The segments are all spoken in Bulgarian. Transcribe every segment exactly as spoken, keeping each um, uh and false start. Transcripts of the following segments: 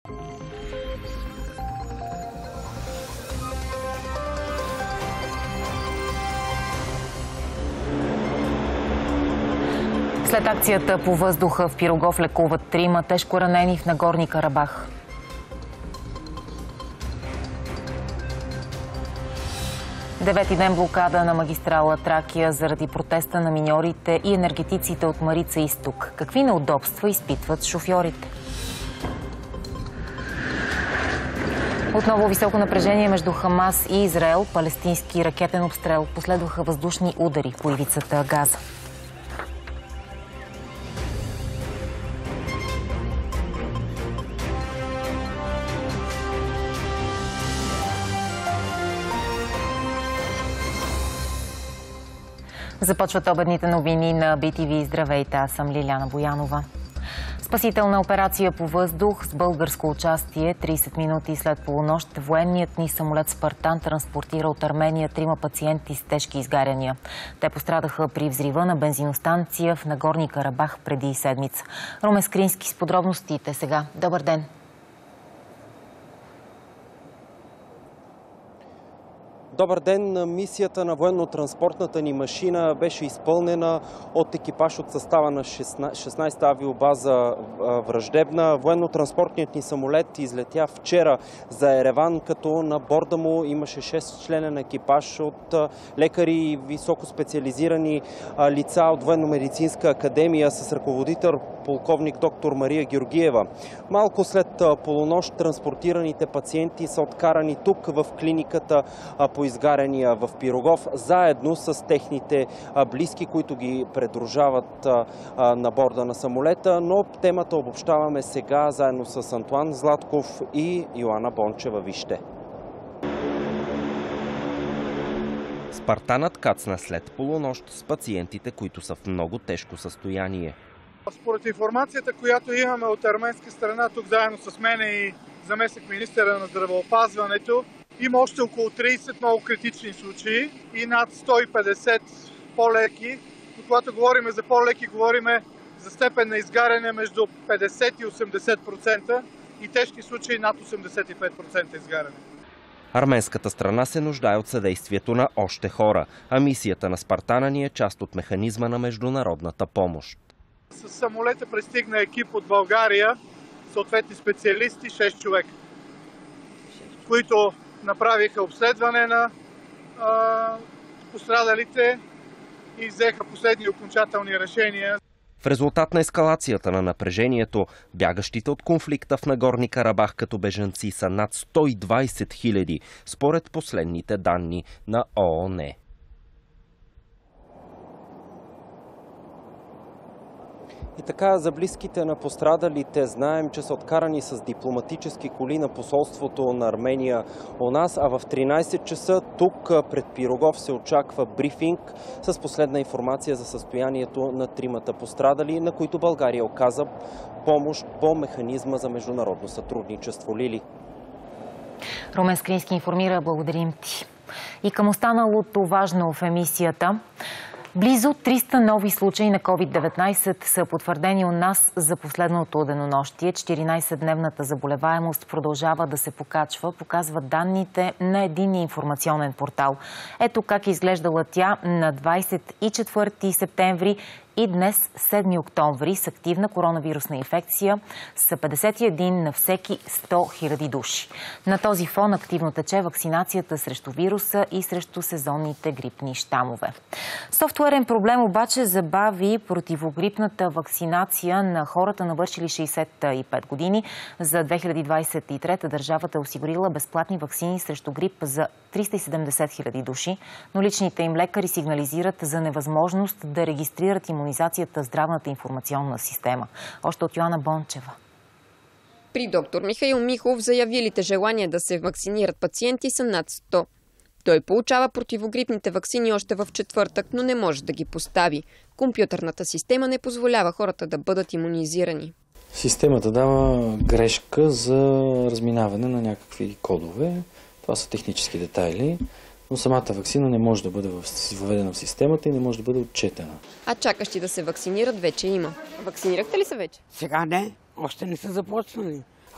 След акцията по въздуха в Пирогов лекуват трима тежко ранени в Нагорни Карабах. Девети ден блокада на магистрала Тракия заради протеста на миньорите и енергетиците от Марица изток. Какви неудобства изпитват шофьорите? Отново високо напрежение между Хамас и Израел. Палестински ракетен обстрел. Последваха въздушни удари по ивицата Газа. Започват обедните новини на Би Ти Ви. Здравейте, аз съм Лиляна Боянова. Спасителна операция по въздух с българско участие. трийсет минути след полунощ военният ни самолет Спартан транспортира от Армения трима пациенти с тежки изгаряния. Те пострадаха при взрива на бензиностанция в Нагорни Карабах преди седмица. Румен Скрински с подробностите сега. Добър ден! Добър ден! Мисията на военно-транспортната ни машина беше изпълнена от екипаж от състава на шестнайсета авиобаза Враждебна. Военно-транспортният ни самолет излетя вчера за Ереван, като на борда му имаше шест членен екипаж от лекари и високо специализирани лица от Военно-медицинска академия с ръководител полковник доктор Мария Георгиева. Малко след полунощ транспортираните пациенти са откарани тук в клиниката по изгаряния в Пирогов, заедно с техните близки, които ги придружават на борда на самолета. Но темата обобщаваме сега заедно с Антуан Златков и Йоана Бончева. Вижте. Спартанът кацна след полунощ с пациентите, които са в много тежко състояние. Според информацията, която имаме от арменска страна, тук заедно с мен и заместник министъра на здравеопазването, има още около трийсет много критични случаи и над сто и петдесет по-леки. Но когато говорим за по-леки, говорим за степен на изгаряне между петдесет и осемдесет процента и тежки случаи над осемдесет и пет процента изгаряне. Арменската страна се нуждае от съдействието на още хора, а мисията на Спартана ни е част от механизма на международната помощ. С самолета пристигна екип от България, съответни специалисти, шест човека, които направиха обследване на а, пострадалите и взеха последни окончателни решения. В резултат на ескалацията на напрежението, бягащите от конфликта в Нагорни Карабах като бежанци са над сто и двайсет хиляди, според последните данни на О О Н. И така, за близките на пострадалите знаем, че са откарани с дипломатически коли на посолството на Армения у нас, а в тринайсет часа тук пред Пирогов се очаква брифинг с последна информация за състоянието на тримата пострадали, на които България оказа помощ по механизма за международно сътрудничество. Лили. Румен Скрински информира. Благодарим ти. И към останалото важно в емисията. Близо триста нови случаи на ковид деветнайсет са потвърдени у нас за последното денонощие. четиринайсетдневната заболеваемост продължава да се покачва, показват данните на единния информационен портал. Ето как изглеждала тя на двайсет и четвърти септември и днес, седми октомври, с активна коронавирусна инфекция са петдесет и един на всеки сто хиляди души. На този фон активно тече вакцинацията срещу вируса и срещу сезонните грипни щамове. Софтуерен проблем обаче забави противогрипната вакцинация на хората навършили шейсет и пет години. За две хиляди двайсет и трета държавата е осигурила безплатни ваксини срещу грип за триста и седемдесет хиляди души, но личните им лекари сигнализират за невъзможност да регистрират имунизацията в здравната информационна система. Още от Йоана Бончева. При доктор Михаил Михов заявилите желание да се вакцинират пациенти са над сто. Той получава противогрипните ваксини още в четвъртък, но не може да ги постави. Компютърната система не позволява хората да бъдат имунизирани. Системата дава грешка за разминаване на някакви кодове. Това са технически детайли, но самата ваксина не може да бъде въведена в системата и не може да бъде отчетена. А чакащи да се вакцинират вече има. Вакцинирахте ли се вече? Сега не, още не са започнали.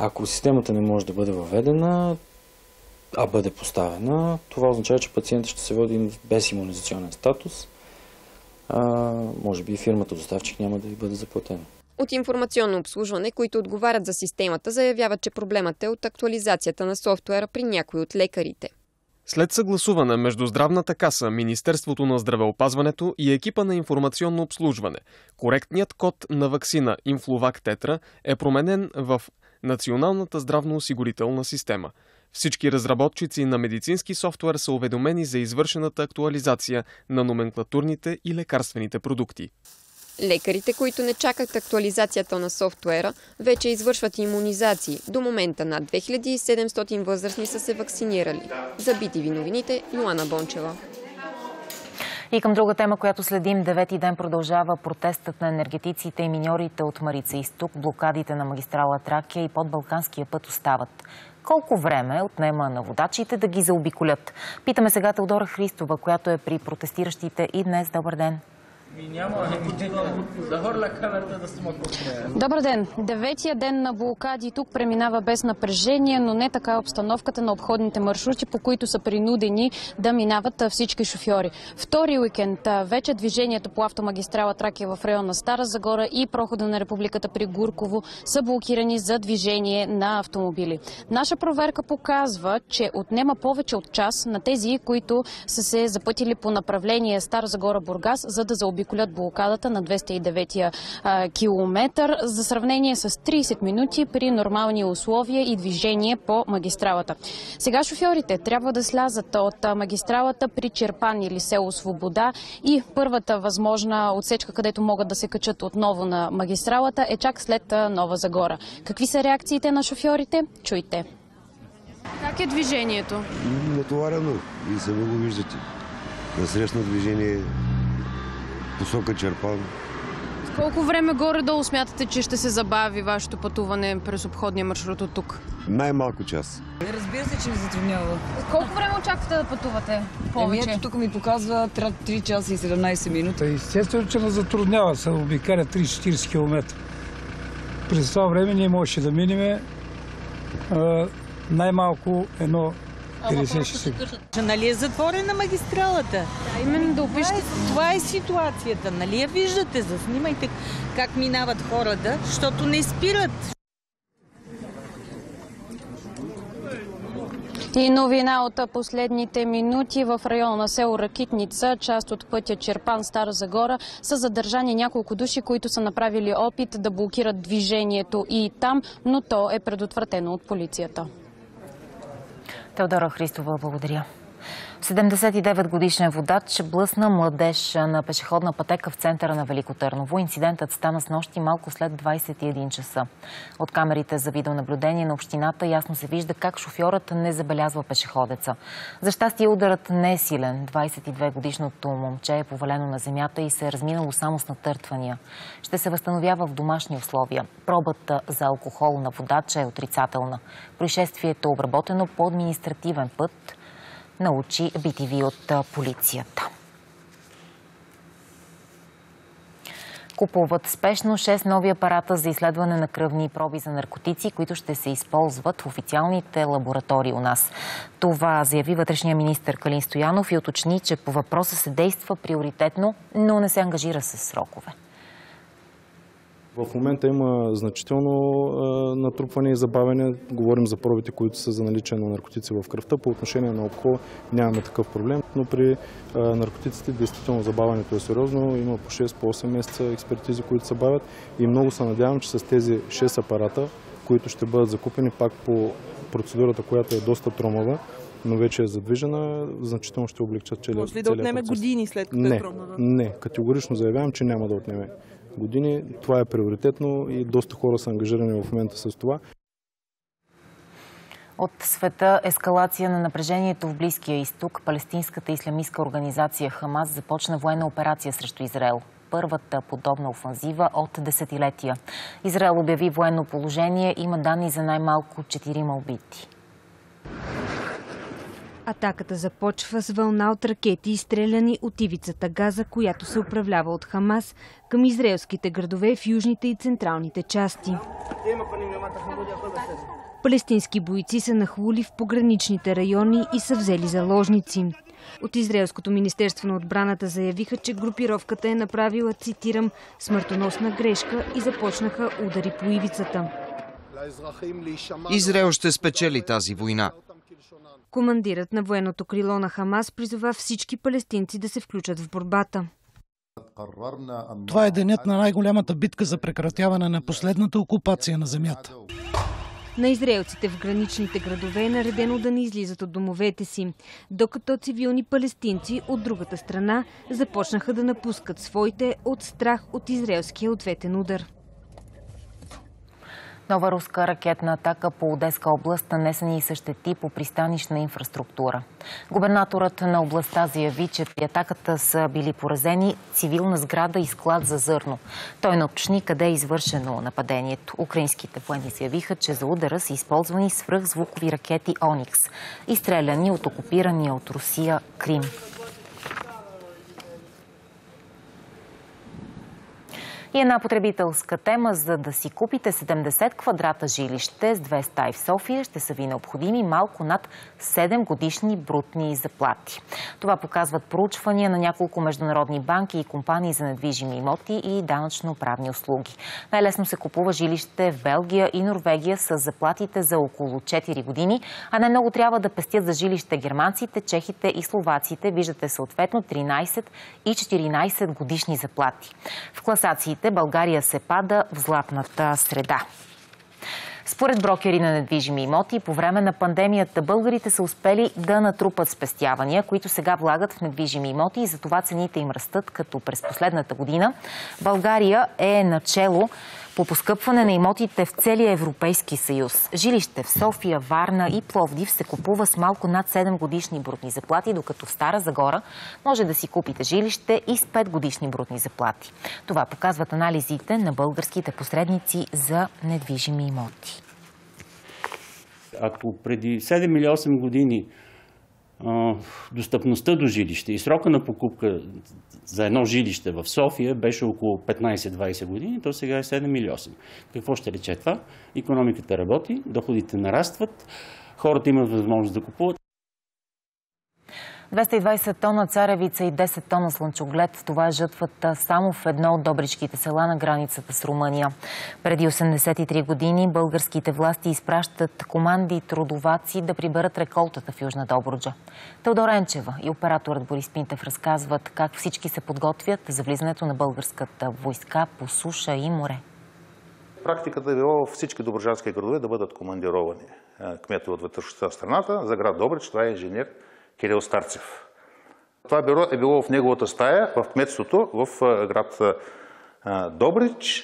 Ако системата не може да бъде въведена, а бъде поставена, това означава, че пациентът ще се води без имунизационен статус. А, може би и фирмата доставчик няма да й бъде заплатена. От информационно обслужване, които отговарят за системата, заявяват, че проблемът е от актуализацията на софтуера при някои от лекарите. След съгласуване между Здравната каса, Министерството на здравеопазването и екипа на информационно обслужване, коректният код на ваксина Influvac Tetra е променен в Националната здравноосигурителна система. Всички разработчици на медицински софтуер са уведомени за извършената актуализация на номенклатурните и лекарствените продукти. Лекарите, които не чакат актуализацията на софтуера, вече извършват имунизации. До момента над две хиляди и седемстотин възрастни са се вакцинирали. За Би Ти Ви новините, Йоана Бончева. И към друга тема, която следим, девети ден продължава протестът на енергетиците и миньорите от Марица изток. Блокадите на магистрала Тракия и подбалканския път остават. Колко време отнема на водачите да ги заобиколят? Питаме сега Теодора Христова, която е при протестиращите и днес. Добър ден! Добър ден! Деветия ден на блокади тук преминава без напрежение, но не така обстановката на обходните маршрути, по които са принудени да минават всички шофьори. Втори уикенд вече движението по автомагистрала Тракия в района Стара Загора и прохода на Републиката при Гурково са блокирани за движение на автомобили. Наша проверка показва, че отнема повече от час на тези, които са се запътили по направление Стара Загора-Бургас, за да заобиколят блокадата на двеста и деветия километър, за сравнение с трийсет минути при нормални условия и движение по магистралата. Сега шофьорите трябва да слязат от магистралата при Черпан или село Свобода и първата възможна отсечка, където могат да се качат отново на магистралата, е чак след Нова Загора. Какви са реакциите на шофьорите? Чуйте. Как е движението? Натоварено и сами го виждате. Насрещно движение посока Черпан. С колко време горе-долу смятате, че ще се забави вашето пътуване през обходния маршрут от тук? Най-малко час. Разбира се, че ми затруднява. Колко време очаквате да пътувате повече? Еми, ето тук ми показва трябва три часа и седемнайсет минути. Естествено, че ме затруднява. Се обикаля трийсет-четирийсет километра. През това време ние можеше да минем най-малко едно петдесет. Нали е затворена магистралата? Да, именно да опишете. Това е, това е ситуацията, нали я виждате? Заснимайте как минават хората, защото не спират. И новина от последните минути: в района на село Ракитница, част от пътя Черпан-Стара Загора, са задържани няколко души, които са направили опит да блокират движението и там, но то е предотвратено от полицията. Теодора Христова, благодаря. седемдесет и девет годишен водач блъсна младеж на пешеходна пътека в центъра на Велико Търново. Инцидентът стана снощи малко след двайсет и един часа. От камерите за видеонаблюдение на общината ясно се вижда как шофьорът не забелязва пешеходеца. За щастие ударът не е силен. двайсет и две годишното момче е повалено на земята и се е разминало само с натъртвания. Ще се възстановява в домашни условия. Пробата за алкохол на водача е отрицателна. Происшествието е обработено по административен път, научи Би Ти Ви от полицията. Купуват спешно шест нови апарата за изследване на кръвни проби за наркотици, които ще се използват в официалните лаборатории у нас. Това заяви вътрешния министър Калин Стоянов и уточни, че по въпроса се действа приоритетно, но не се ангажира с срокове. В момента има значително а, натрупване и забавяне. Говорим за пробите, които са за наличие на наркотици в кръвта. По отношение на алкохол нямаме такъв проблем, но при а, наркотиците действително забавянето е сериозно. Има по шест по осем месеца експертизи, които се бавят и много се надявам, че с тези шест апарата, които ще бъдат закупени пак по процедурата, която е доста тромава, но вече е задвижена, значително ще облегчат целият процес. Може ли да отнеме години след като не, е тромава? Не, категорично заявявам, че няма да отнеме години. Това е приоритетно и доста хора са ангажирани в момента с това. От света ескалация на напрежението в Близкия изток, палестинската ислямистка организация Хамас започна военна операция срещу Израел. Първата подобна офанзива от десетилетия. Израел обяви военно положение, има данни за най-малко четирима убити. Атаката започва с вълна от ракети, изстреляни от ивицата Газа, която се управлява от Хамас, към израелските градове в южните и централните части. Палестински бойци са нахлули в пограничните райони и са взели заложници. От Израелското министерство на отбраната заявиха, че групировката е направила, цитирам, смъртоносна грешка и започнаха удари по ивицата. Израел ще спечели тази война. Командирът на военното крило на Хамас призова всички палестинци да се включат в борбата. Това е денят на най-голямата битка за прекратяване на последната окупация на земята. На израелците в граничните градове е наредено да не излизат от домовете си, докато цивилни палестинци от другата страна започнаха да напускат своите от страх от израелския ответен удар. Нова руска ракетна атака по Одеска област, нанесени и същети по пристанищна инфраструктура. Губернаторът на областта заяви, че при атаката са били поразени цивилна сграда и склад за зърно. Той не уточни къде е извършено нападението. Украинските военни заявиха, че за удара са използвани свръхзвукови ракети Оникс, изстреляни от окупирания от Русия Крим. И една потребителска тема: за да си купите седемдесет квадрата жилище с две стаи в София, ще са ви необходими малко над седем годишни брутни заплати. Това показват проучвания на няколко международни банки и компании за недвижими имоти и данъчно-правни услуги. Най-лесно се купува жилище в Белгия и Норвегия с заплатите за около четири години, а най-много трябва да пестят за жилище германците, чехите и словаците. Виждате съответно тринайсет и четиринайсет годишни заплати. В класациите България се пада в златната среда. Според брокери на недвижими имоти, по време на пандемията българите са успели да натрупат спестявания, които сега влагат в недвижими имоти, и затова цените им растат, като през последната година България е начело по поскъпване на имотите в целия Европейски съюз. Жилище в София, Варна и Пловдив се купува с малко над седем годишни брутни заплати, докато в Стара Загора може да си купите жилище и с пет годишни брутни заплати. Това показват анализите на българските посредници за недвижими имоти. Ако преди седем или осем години достъпността до жилище и срока на покупка за едно жилище в София беше около петнайсет-двайсет години, то сега е седем или осем. Какво ще рече това? Икономиката работи, доходите нарастват, хората имат възможност да купуват. двеста и двайсет тона царевица и десет тона слънчоглед. Това е жътвата само в едно от добричките села на границата с Румъния. Преди осемдесет и три години българските власти изпращат команди и трудоваци да приберат реколтата в Южна Добруджа. Теодора Енчева и операторът Борис Пинтев разказват как всички се подготвят за влизането на българската войска по суша и море. Практиката е било всички добруджански градове да бъдат командировани кметове от вътрешността в страната. За град Добрич това е инженер Кирил Старцев. Това бюро е било в неговата стая в кметството в град Добрич.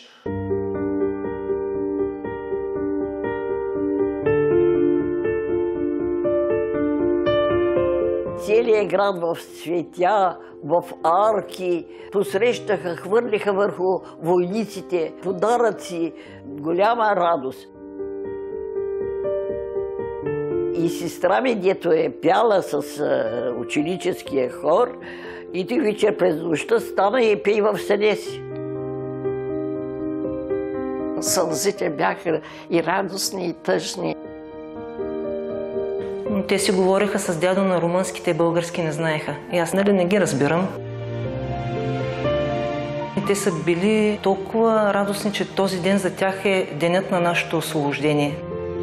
Целият град в цветя, в арки, посрещаха, хвърлиха върху войниците подаръци, голяма радост. И сестра ми, дето е пяла с ученическия хор, и той вечер през нощта стана и пей в съня си. Сълзите бяха и радостни, и тъжни. Те си говориха с дядо на румънските и български не знаеха. И аз нали не ги разбирам. И те са били толкова радостни, че този ден за тях е денят на нашето освобождение.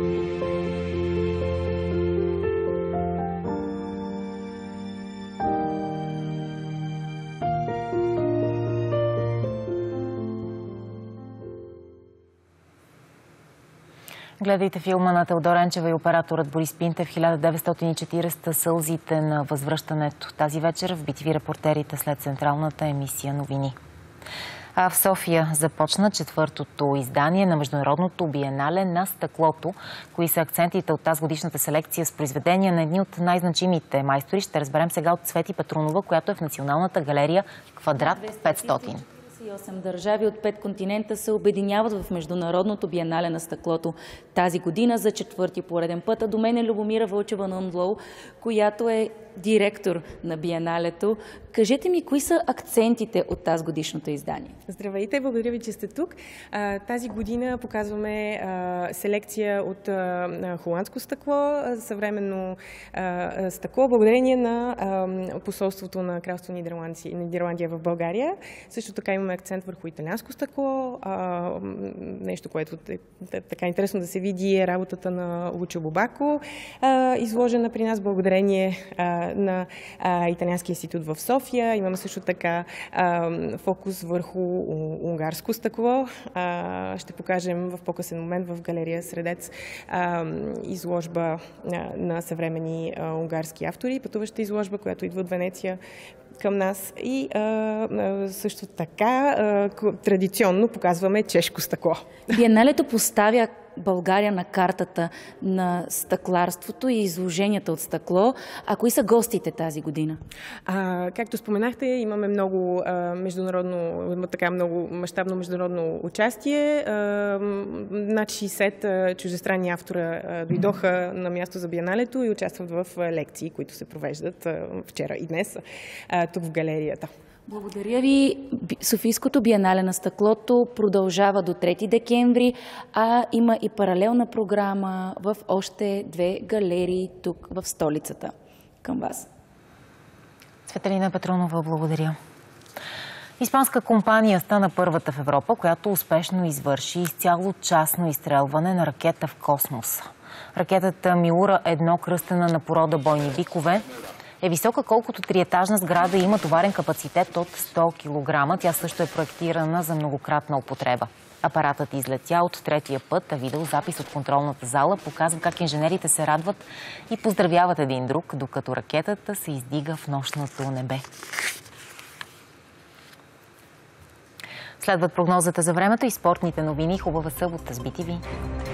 Гледайте филма на Теодора Енчева и операторът Борис Пинтев хиляда деветстотин и четиридесета сълзите на възвръщането. Тази вечер в би ти ви репортерите след централната емисия новини. А в София започна четвъртото издание на Международното биенале на стъклото. Кои са акцентите от тази годишната селекция с произведения на едни от най-значимите майстори, ще разберем сега от Цвети Петрунова, която е в Националната галерия Квадрат петстотин. и осем държави от пет континента се обединяват в Международното биенале на стъклото тази година за четвърти пореден път. А до мен е Любомира Вълчева-Нундлоу, която е директор на биеналето. Кажете ми, кои са акцентите от тази годишното издание? Здравейте, благодаря ви, че сте тук. Тази година показваме селекция от холандско стъкло, съвременно стъкло, благодарение на посолството на Кралство Нидерландия в България. Също така имаме акцент върху италианско стъкло. Нещо, което е така интересно да се види, е работата на Лучо Бубако, изложена при нас благодарение на Италианския институт в София. Имаме също така фокус върху унгарско стъкло. Ще покажем в по-късен момент в галерия Средец изложба на съвременни унгарски автори, пътуваща изложба, която идва от Венеция към нас. И а, също така а, традиционно показваме чешко стъкло. Биеналето поставя България на картата на стъкларството и изложенията от стъкло. А кои са гостите тази година? А, както споменахте, имаме много а, международно, така много мащабно международно участие. А, над шейсет а, чуждестранни автора а, дойдоха на място за биеналето и участват в а, лекции, които се провеждат а, вчера и днес а, тук в галерията. Благодаря ви. Софийското биенале на стъклото продължава до трети декември, а има и паралелна програма в още две галерии тук в столицата. Към вас. Цветелина Петрунова, благодаря. Испанска компания стана първата в Европа, която успешно извърши изцяло частно изстрелване на ракета в космоса. Ракетата Милура едно, кръстена на порода бойни бикове, е висока колкото триетажна сграда и има товарен капацитет от сто килограма. Тя също е проектирана за многократна употреба. Апаратът излетя от третия път, а видеозапис от контролната зала показва как инженерите се радват и поздравяват един друг, докато ракетата се издига в нощното небе. Следват прогнозата за времето и спортните новини. Хубава събота с би ти ви.